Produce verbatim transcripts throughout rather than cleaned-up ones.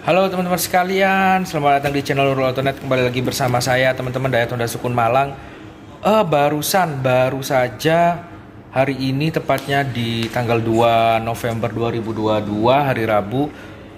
Halo teman-teman sekalian, selamat datang di channel Nurul Autonet. Kembali lagi bersama saya teman-teman Dayat Honda Sukun Malang. eh, Barusan, baru saja hari ini, tepatnya di tanggal dua November dua ribu dua puluh dua, hari Rabu,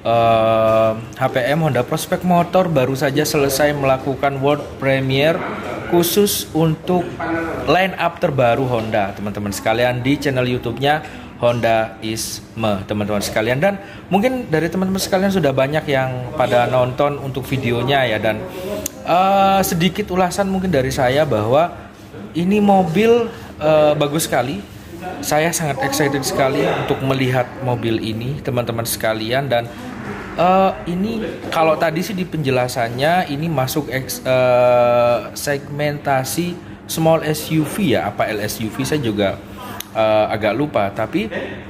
eh, H P M Honda Prospect Motor baru saja selesai melakukan world premiere khusus untuk line up terbaru Honda teman-teman sekalian di channel YouTube-nya Hondaisme teman-teman sekalian. Dan mungkin dari teman-teman sekalian sudah banyak yang pada nonton untuk videonya ya. Dan uh, sedikit ulasan mungkin dari saya bahwa ini mobil uh, bagus sekali. Saya sangat excited sekali untuk melihat mobil ini teman-teman sekalian. Dan uh, ini kalau tadi sih di penjelasannya ini masuk ex, uh, segmentasi small S U V ya, apa L S U V saya juga Uh, agak lupa. Tapi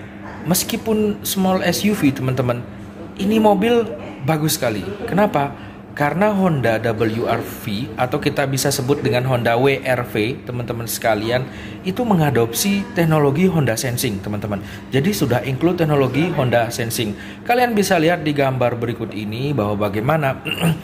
meskipun small S U V teman-teman, ini mobil bagus sekali. Kenapa? Karena Honda W R V atau kita bisa sebut dengan Honda W R V teman-teman sekalian, itu mengadopsi teknologi Honda Sensing teman-teman. Jadi sudah include teknologi Honda Sensing. Kalian bisa lihat di gambar berikut ini bahwa bagaimana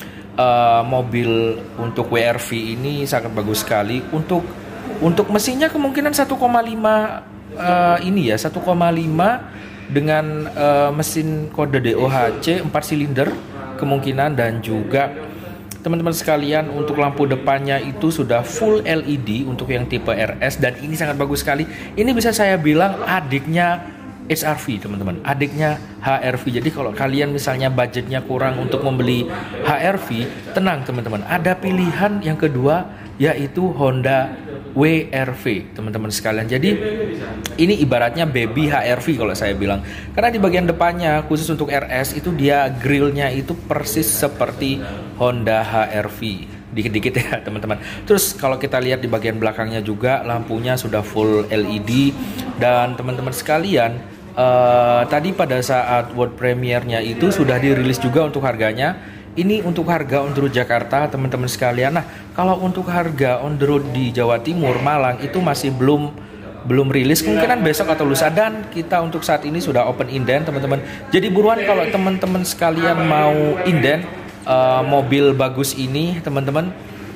uh, mobil untuk W R V ini sangat bagus sekali. Untuk Untuk mesinnya kemungkinan satu koma lima uh, ini ya, satu koma lima dengan uh, mesin kode D O H C empat silinder kemungkinan. Dan juga teman-teman sekalian untuk lampu depannya itu sudah full L E D untuk yang tipe R S, dan ini sangat bagus sekali. Ini bisa saya bilang adiknya H R V teman-teman, adiknya H R V. Jadi kalau kalian misalnya budgetnya kurang untuk membeli H R V, tenang teman-teman, ada pilihan yang kedua yaitu Honda W R V teman-teman sekalian. Jadi ini ibaratnya baby H R V kalau saya bilang, karena di bagian depannya khusus untuk R S itu dia grillnya itu persis seperti Honda H R V, dikit-dikit ya teman-teman. Terus kalau kita lihat di bagian belakangnya juga lampunya sudah full L E D. Dan teman-teman sekalian, uh, tadi pada saat world premiere-nya itu sudah dirilis juga untuk harganya. Ini untuk harga on the road Jakarta teman-teman sekalian. Nah, kalau untuk harga on the road di Jawa Timur, Malang itu masih belum belum rilis, kemungkinan besok atau lusa. Dan kita untuk saat ini sudah open inden teman-teman. Jadi buruan kalau teman-teman sekalian mau inden uh, mobil bagus ini teman-teman.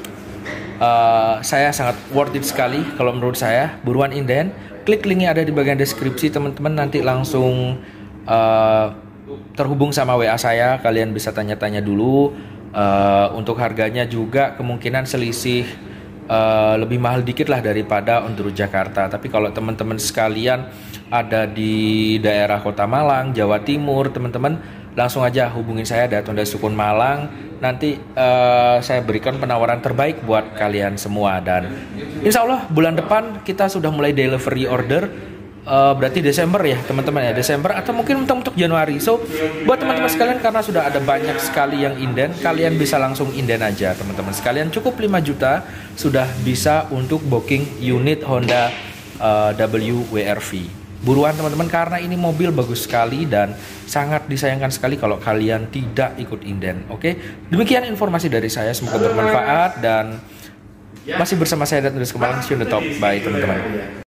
Uh, saya sangat worth it sekali kalau menurut saya. Buruan inden, klik linknya ada di bagian deskripsi teman-teman. Nanti langsung uh, terhubung sama W A saya, kalian bisa tanya-tanya dulu. Uh, untuk harganya juga kemungkinan selisih uh, lebih mahal dikit lah daripada on the road Jakarta. Tapi kalau teman-teman sekalian ada di daerah Kota Malang, Jawa Timur teman-teman, langsung aja hubungin saya Dayat Honda Sukun Malang. Nanti uh, saya berikan penawaran terbaik buat kalian semua. Dan insya Allah bulan depan kita sudah mulai delivery order. Uh, berarti Desember ya teman-teman ya, Desember atau mungkin untuk Januari. So buat teman-teman sekalian, karena sudah ada banyak sekali yang inden, kalian bisa langsung inden aja teman-teman sekalian. Cukup lima juta sudah bisa untuk booking unit Honda uh, W R V. Buruan teman-teman, karena ini mobil bagus sekali dan sangat disayangkan sekali kalau kalian tidak ikut inden. Oke, demikian informasi dari saya, semoga bermanfaat. Dan masih bersama saya Dayat Honda Sukun Malang. See you on the top. Bye teman-teman.